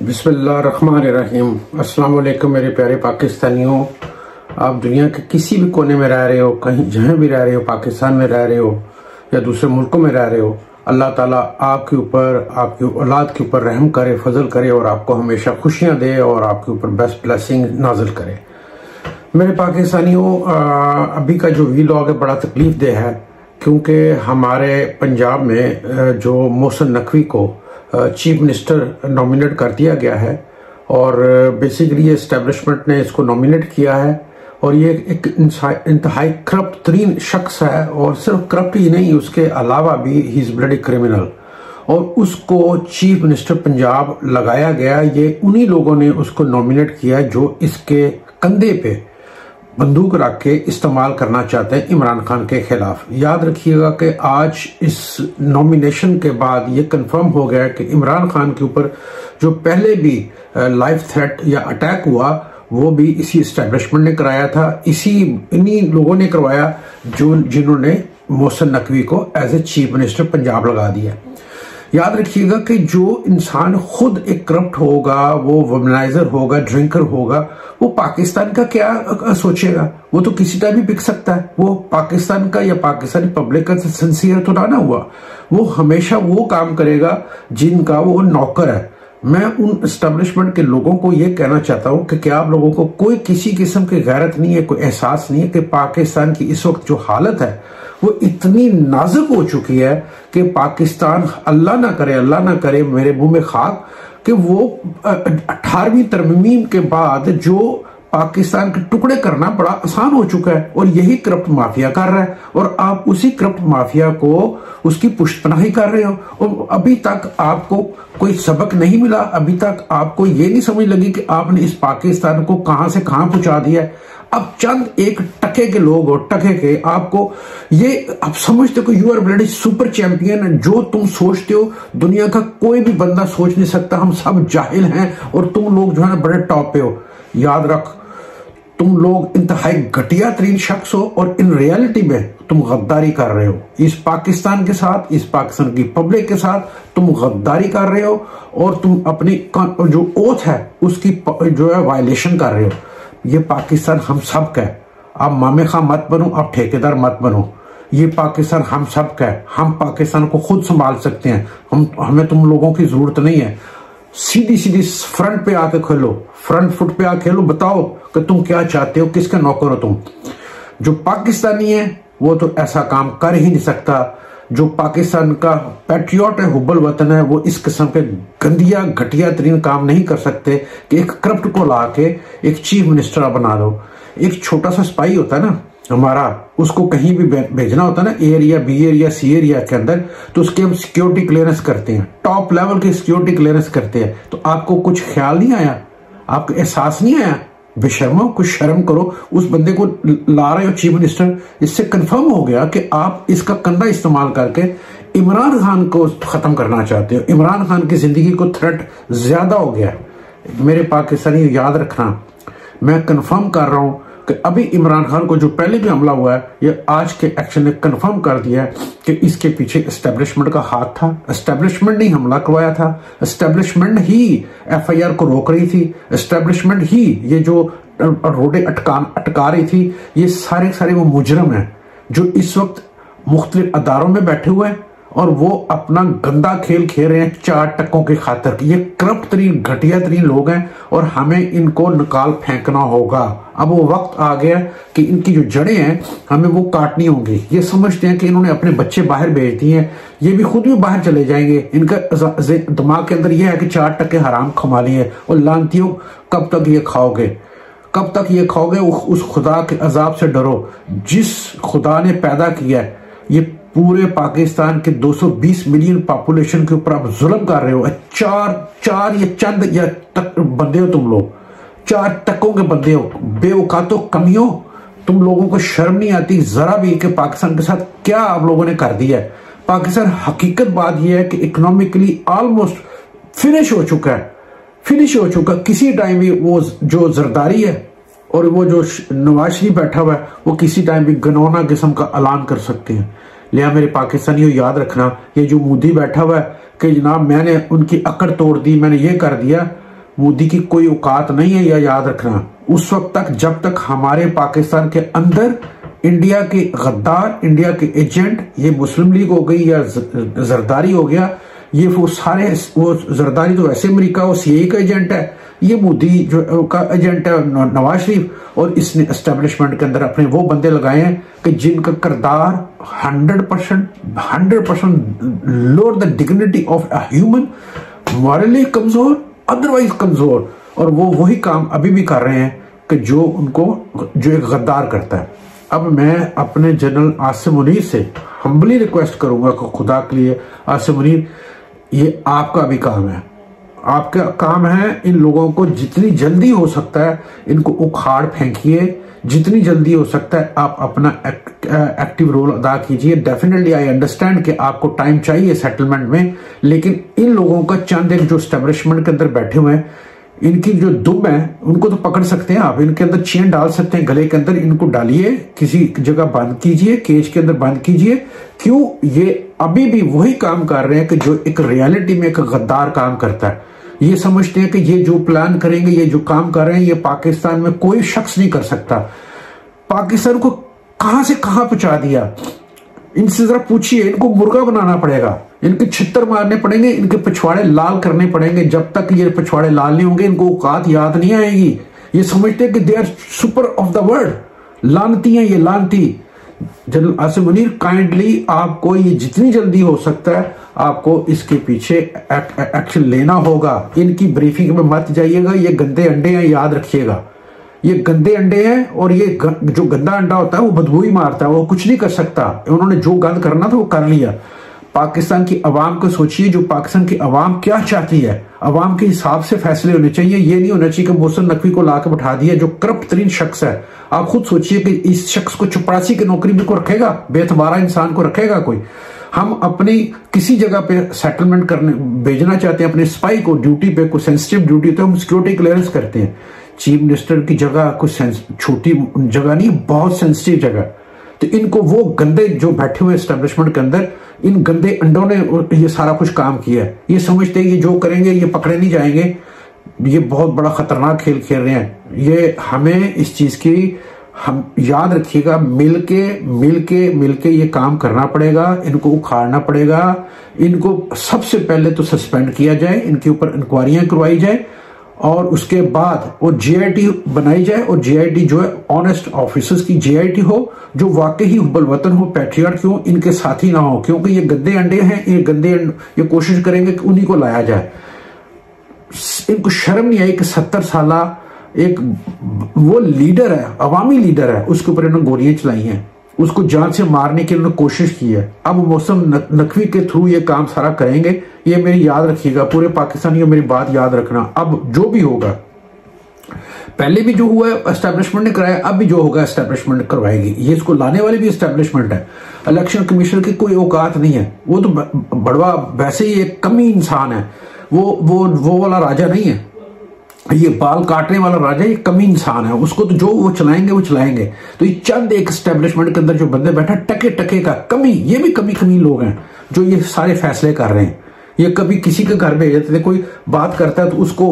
बिस्मिल्लाहिर्रहमानिर्रहीम। अस्सलाम वालेकुम मेरे प्यारे पाकिस्तानियों। आप दुनिया के किसी भी कोने में रह रहे हो, कहीं जहाँ भी रह रहे हो, पाकिस्तान में रह रहे हो या दूसरे मुल्कों में रह रहे हो, अल्लाह ताला आपके ऊपर, आपकी औलाद के ऊपर रहम करे, फजल करे और आपको हमेशा खुशियाँ दे और आपके ऊपर बेस्ट ब्लेसिंग नाजिल करे। मेरे पाकिस्तानियों, अभी का जो वीलॉग है बड़ा तकलीफ दे है, क्योंकि हमारे पंजाब में जो मोहसिन नकवी को चीफ मिनिस्टर नॉमिनेट कर दिया गया है और बेसिकली ये एस्टेब्लिशमेंट ने इसको नॉमिनेट किया है और ये एक इंतहाई करप्ट तरीन शख्स है और सिर्फ करप्ट ही नहीं, उसके अलावा भी ही इज ब्लडी क्रिमिनल और उसको चीफ मिनिस्टर पंजाब लगाया गया। ये उन्हीं लोगों ने उसको नॉमिनेट किया जो इसके कंधे पे बंदूक रख के इस्तेमाल करना चाहते हैं इमरान खान के खिलाफ। याद रखिएगा कि आज इस नॉमिनेशन के बाद ये कंफर्म हो गया कि इमरान खान के ऊपर जो पहले भी लाइफ थ्रेट या अटैक हुआ वो भी इसी एस्टेब्लिशमेंट ने कराया था, इन्हीं लोगों ने करवाया जिन्होंने मोहसिन नकवी को as a chief minister Punjab लगा दिया। याद रखिएगा कि जो इंसान खुद एक करप्ट होगा, वो वुमनाइजर होगा, ड्रिंकर होगा, वो पाकिस्तान का क्या सोचेगा? वो तो किसी टाइम भी बिक सकता है। वो पाकिस्तान का या पाकिस्तानी पब्लिक का सिंसियर तो ना हुआ। वो हमेशा वो काम करेगा जिनका वो नौकर है। मैं उन एस्टेब्लिशमेंट के लोगों को ये कहना चाहता हूं कि क्या आप लोगों को कोई किसी किस्म की गैरत नहीं है, कोई एहसास नहीं है कि पाकिस्तान की इस वक्त जो हालत है वो इतनी नाजुक हो चुकी है कि पाकिस्तान, अल्लाह ना करे मेरे मुंह में खाक, कि वो 18वीं तरमीम के बाद जो पाकिस्तान के टुकड़े करना बड़ा आसान हो चुका है और यही करप्ट माफिया कर रहा है और आप उसी करप्ट माफिया को उसकी पुष्टपनाही कर रहे हो और अभी तक आपको कोई सबक नहीं मिला। अभी तक आपको ये नहीं समझ लगी कि आपने इस पाकिस्तान को कहां से कहां पहुंचा दिया है। अब चंद एक टके के लोग और टके के आपको ये आप समझते हो कि you are bloody super champion. जो तुम सोचते हो दुनिया का कोई भी बंदा सोच नहीं सकता। हम सब जाहिल हैं और तुम लोग जो है ना बड़े टॉप पे हो। याद रख, तुम लोग इंतहाई घटिया तरीन शख्स हो और इन रियलिटी में तुम गद्दारी कर रहे हो इस पाकिस्तान के साथ, इस पाकिस्तान की पब्लिक के साथ तुम गद्दारी कर रहे हो और तुम अपनी जो ओथ है उसकी जो है वायलेशन कर रहे हो। ये पाकिस्तान हम सब का है। आप मामे खां मत बनो, आप ठेकेदार मत बनो। ये पाकिस्तान हम सब का है। हम पाकिस्तान को खुद संभाल सकते हैं। हमें तुम लोगों की जरूरत नहीं है। सीधी फ्रंट पे आके खेलो, फ्रंट फुट पे आके खेलो, बताओ कि तुम क्या चाहते हो, किसका नौकर हो तुम। जो पाकिस्तानी है वो तो ऐसा काम कर ही नहीं सकता। जो पाकिस्तान का पैट्रियट है, हुब्बल वतन है, वो इस किस्म के गंदिया घटिया तरीन काम नहीं कर सकते कि एक करप्ट को ला के एक चीफ मिनिस्टर बना दो। एक छोटा सा स्पाई होता है ना हमारा, उसको कहीं भी भेजना होता है ना, A area, B area, C area के अंदर, तो उसके हम सिक्योरिटी क्लियरेंस करते हैं, टॉप लेवल की सिक्योरिटी क्लियरेंस करते हैं। तो आपको कुछ ख्याल नहीं आया, आपको एहसास नहीं आया? बेशर्मो, कुछ शर्म करो। उस बंदे को ला रहे हो चीफ मिनिस्टर। इससे कंफर्म हो गया कि आप इसका कंधा इस्तेमाल करके इमरान खान को खत्म करना चाहते हो। इमरान खान की जिंदगी को थ्रेट ज्यादा हो गया। मेरे पाकिस्तानी याद रखना, मैं कंफर्म कर रहा हूं कि अभी इमरान खान को जो पहले भी हमला हुआ है, ये आज के एक्शन ने कंफर्म कर दिया है कि इसके पीछे एस्टेब्लिशमेंट का हाथ था। एस्टेब्लिशमेंट ने हमला करवाया था, एस्टेब्लिशमेंट ही एफआईआर को रोक रही थी, एस्टेब्लिशमेंट ही ये जो रोडे अटका रही थी। ये सारे वो मुजरम हैं जो इस वक्त मुख्तलिफ अदारों में बैठे हुए हैं और वो अपना गंदा खेल खेल रहे हैं 4 टक्कों की खातर। ये करप्ट तरीन घटिया तरीन लोग हैं और हमें इनको निकाल फेंकना होगा। अब वो वक्त आ गया कि इनकी जो जड़ें हैं हमें वो काटनी होंगी। ये समझते हैं कि इन्होंने अपने बच्चे बाहर भेज दिए हैं, ये भी खुद भी बाहर चले जाएंगे। इनका दिमाग के अंदर यह है कि 4 टक्के हराम कमा लिए और लानतियों कब तक ये खाओगे, कब तक ये खाओगे? उस खुदा के अजाब से डरो जिस खुदा ने पैदा किया है। ये पूरे पाकिस्तान के 220 मिलियन पॉपुलेशन के ऊपर आप जुल्म कर रहे हो। चार या चंद या बंदे हो तुम लोग, 4 टक्कों के बंदे हो, बेऔकातो कमियों। तुम लोगों को शर्म नहीं आती जरा भी कि पाकिस्तान के साथ क्या आप लोगों ने कर दिया है। पाकिस्तान, हकीकत बात यह है कि इकोनॉमिकली ऑलमोस्ट फिनिश हो चुका है। किसी टाइम भी वो जो जरदारी है और वो जो नवाज शरीफ बैठा हुआ है वो किसी टाइम भी घिनौना किस्म का ऐलान कर सकते हैं। लिया मेरे पाकिस्तानियों याद रखना, ये जो मोदी बैठा हुआ है कि जनाब मैंने उनकी अकड़ तोड़ दी, मैंने ये कर दिया, मोदी की कोई औकात नहीं है, यह याद रखना। उस वक्त तक जब तक हमारे पाकिस्तान के अंदर इंडिया के गद्दार, इंडिया के एजेंट, ये मुस्लिम लीग हो गई या जरदारी हो गया, ये वो सारे, वो जरदारी तो वैसे अमेरिका और सीआईए का एजेंट है, ये मोदी जो का एजेंट है नवाज शरीफ, और इसने एस्टेब्लिशमेंट के अंदर अपने वो बंदे लगाए हैं कि जिनका किरदार 100% lower the dignity of a human, morally कमजोर, अदरवाइज कमजोर, और वो वही काम अभी भी कर रहे हैं कि जो उनको, जो एक गद्दार करता है। अब मैं अपने जनरल आसिम मुनीर से हम्बली रिक्वेस्ट करूंगा कि खुदा के लिए आसिम मुनीर, ये आपका भी काम है, आपका काम है इन लोगों को जितनी जल्दी हो सकता है इनको उखाड़ फेंकिए, जितनी जल्दी हो सकता है आप अपना एक्टिव रोल अदा कीजिए। डेफिनेटली आई अंडरस्टैंड कि आपको टाइम चाहिए सेटलमेंट में, लेकिन इन लोगों का चंद एक जो एस्टेब्लिशमेंट के अंदर बैठे हुए हैं, इनकी जो दुम है उनको तो पकड़ सकते हैं आप, इनके अंदर चेन डाल सकते हैं गले के अंदर, इनको डालिए किसी जगह बंद कीजिए, केज के अंदर बंद कीजिए। क्यों? ये अभी भी वही काम कर रहे हैं कि जो एक रियलिटी में एक गद्दार काम करता है। ये समझते हैं कि ये जो प्लान करेंगे, ये जो काम कर रहे हैं, ये पाकिस्तान में कोई शख्स नहीं कर सकता। पाकिस्तान को कहां से कहां पहुंचा दिया, इनसे जरा पूछिए, इनको मुर्गा बनाना पड़ेगा, इनके छितर मारने पड़ेंगे, इनके पिछवाड़े लाल करने पड़ेंगे। जब तक ये पिछवाड़े लाल नहीं होंगे इनको औकात याद नहीं आएगी। ये समझते हैं कि they are super of the world, लानती हैं ये, लानती। जनरल आसिम मुनीर, काइंडली आपको ये जितनी जल्दी हो सकता है आपको इसके पीछे एक्शन लेना होगा। इनकी ब्रीफिंग में मत जाइएगा, ये गंदे अंडे हैं, याद रखिएगा, ये गंदे अंडे हैं, और ये जो गंदा अंडा होता है वो बदबू ही मारता है, वो कुछ नहीं कर सकता। उन्होंने जो गंद करना था वो कर लिया। पाकिस्तान की अवाम को सोचिए, जो पाकिस्तान की अवाम क्या चाहती है, अवाम के हिसाब से फैसले होने चाहिए। ये नहीं होना चाहिए कि मोहसिन नकवी को लाकर बैठा दिया, जो करप्ट तरीन शख्स है। आप खुद सोचिए कि इस शख्स को चपरासी की नौकरी में को रखेगा, बेतबारा इंसान को रखेगा कोई। हम अपनी किसी जगह पे सेटलमेंट करने भेजना चाहते हैं अपने स्पाई को ड्यूटी पे, कोई सेंसिटिव ड्यूटी, तो हम सिक्योरिटी क्लियरेंस करते हैं। चीफ मिनिस्टर की जगह कोई छोटी जगह नहीं, बहुत सेंसिटिव जगह। तो इनको वो गंदे जो बैठे हुए एस्टेब्लिशमेंट के अंदर, इन गंदे अंडों ने ये सारा कुछ काम किया है। ये समझते हैं ये जो करेंगे ये पकड़े नहीं जाएंगे, ये बहुत बड़ा खतरनाक खेल खेल रहे हैं। ये हमें इस चीज की, हम याद रखिएगा, मिलके ये काम करना पड़ेगा, इनको उखाड़ना पड़ेगा। इनको सबसे पहले तो सस्पेंड किया जाए, इनके ऊपर इंक्वायरियां करवाई जाए, और उसके बाद वो जीआईटी बनाई जाए, और जीआईटी जो है ऑनेस्ट ऑफिसर्स की जीआईटी हो, जो वाकई ही हुब्बल वतन हो, पैट्रियट हो, इनके साथी ना हो। क्योंकि ये गंदे अंडे हैं, ये कोशिश करेंगे कि उन्हीं को लाया जाए। इनको शर्म नहीं आई कि 70 साला एक वो लीडर है, अवामी लीडर है, उसके ऊपर इन्होंने गोलियां चलाई हैं, उसको जान से मारने की उन्होंने कोशिश की है। अब मौसम नकवी के थ्रू ये काम सारा करेंगे। ये मेरी याद रखिएगा, पूरे पाकिस्तानियों मेरी बात याद रखना। अब जो भी होगा, पहले भी जो हुआ है एस्टेब्लिशमेंट ने कराया, अब भी जो होगा एस्टेब्लिशमेंट करवाएगी। ये इसको लाने वाले भी एस्टेब्लिशमेंट है। इलेक्शन कमीशन की कोई औकात नहीं है, वो तो बड़वा वैसे ही एक कमी इंसान है, वो वाला राजा नहीं है, ये बाल काटने वाला राजा, ये कमी इंसान है। उसको तो जो वो चलाएंगे। तो ये चंद एक एस्टेब्लिशमेंट के अंदर जो बंदे बैठे, टके का कमी, ये भी कमी लोग हैं जो ये सारे फैसले कर रहे हैं। ये कभी किसी के घर भेज देते थे, कोई बात करता है तो उसको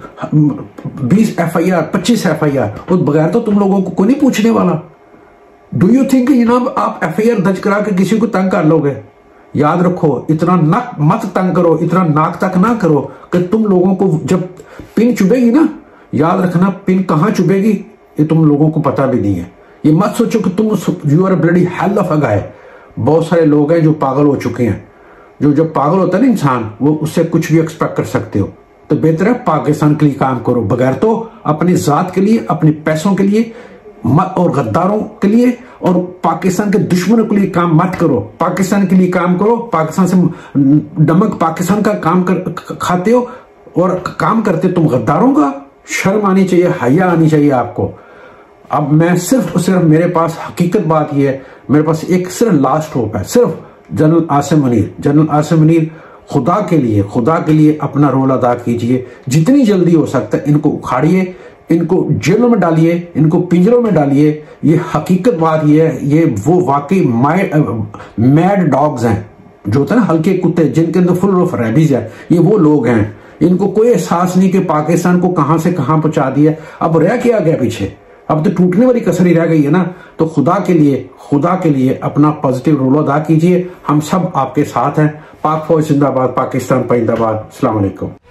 20 FIR 25 FIR, और बगैर तो तुम लोगों को कोई नहीं पूछने वाला। डू यू थिंक जनाब आप FIR दर्ज करा के किसी को तंग कर लोगे? याद रखो, इतना नक मत तंग करो, इतना नाक तक ना करो कि तुम लोगों को जब पिन चुभेगी ना, याद रखना पिन कहां चुभेगी ये तुम लोगों को पता भी नहीं है। ये मत सोचो कि तुम you are bloody hell of a guy. बहुत सारे लोग हैं जो पागल हो चुके हैं। जो जब पागल होता है ना इंसान, वो उससे कुछ भी एक्सपेक्ट कर सकते हो। तो बेहतर है पाकिस्तान के लिए काम करो, बगैर तो अपनी जात के लिए, अपने पैसों के लिए और गद्दारों के लिए और पाकिस्तान के दुश्मनों के लिए काम मत करो। पाकिस्तान के लिए काम करो। पाकिस्तान से नमक पाकिस्तान का काम खाते हो और काम करते तुम गद्दारों का। शर्म आनी चाहिए, हया आनी चाहिए आपको। अब मैं सिर्फ मेरे पास हकीकत बात यह है, मेरे पास एक सिर्फ लास्ट होप है, सिर्फ जनरल आसिम मुनीर खुदा के लिए अपना रोल अदा कीजिए। जितनी जल्दी हो सकता है इनको उखाड़िए, इनको जेलों में डालिए, इनको पिंजरों में डालिए। ये हकीकत बात ये है, ये वो वाकई मैड डॉग्स हैं जो होता है ना, हल्के कुत्ते जिनके अंदर फुल ऑफ रेबीज है। ये वो लोग हैं, इनको कोई एहसास नहीं कि पाकिस्तान को कहां से कहां पहुंचा दिया। अब रह क्या गया पीछे, अब तो टूटने वाली कसर ही रह गई है ना। तो खुदा के लिए अपना पॉजिटिव रोल अदा कीजिए। हम सब आपके साथ हैं। पाक फौज जिंदाबाद, पाकिस्तान जिंदाबाद। अस्सलाम वालेकुम।